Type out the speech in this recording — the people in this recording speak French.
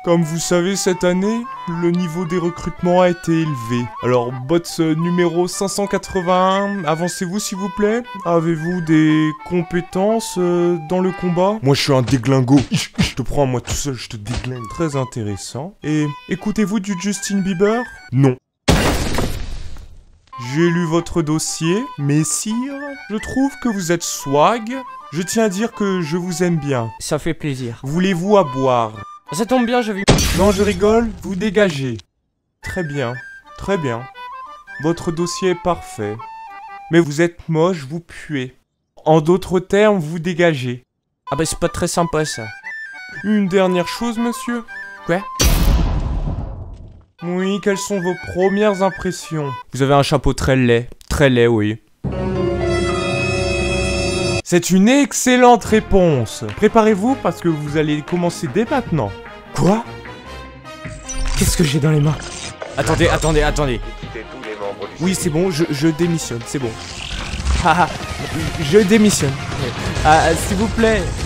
Comme vous savez, cette année, le niveau des recrutements a été élevé. Alors, bot numéro 581, avancez-vous s'il vous plaît. Avez-vous des compétences dans le combat? Moi, je suis un déglingo. Je te prends, moi tout seul, je te déglingue. Très intéressant. Et écoutez-vous du Justin Bieber? Non. J'ai lu votre dossier, messire. Je trouve que vous êtes swag. Je tiens à dire que je vous aime bien. Ça fait plaisir. Voulez-vous à boire? Ça tombe bien, je vais... Non, je rigole, vous dégagez. Très bien, très bien. Votre dossier est parfait. Mais vous êtes moche, vous puez. En d'autres termes, vous dégagez. Ah bah c'est pas très sympa ça. Une dernière chose, monsieur. Quoi? Oui, quelles sont vos premières impressions? Vous avez un chapeau très laid. Très laid, oui. C'est une excellente réponse. Préparez-vous parce que vous allez commencer dès maintenant. Quoi? Qu'est-ce que j'ai dans les mains? Attendez. Oui, c'est bon, je démissionne, c'est bon. Haha, je démissionne. S'il vous plaît,